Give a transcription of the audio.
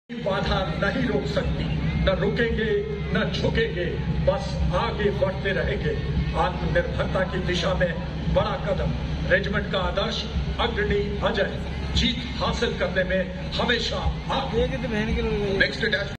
बाधा नहीं रोक सकती, न रुकेंगे न झुकेंगे, बस आगे बढ़ते रहेंगे। आत्मनिर्भरता की दिशा में बड़ा कदम। रेजिमेंट का आदर्श अग्रणी अजय, जीत हासिल करने में हमेशा आगे। नेक्स्ट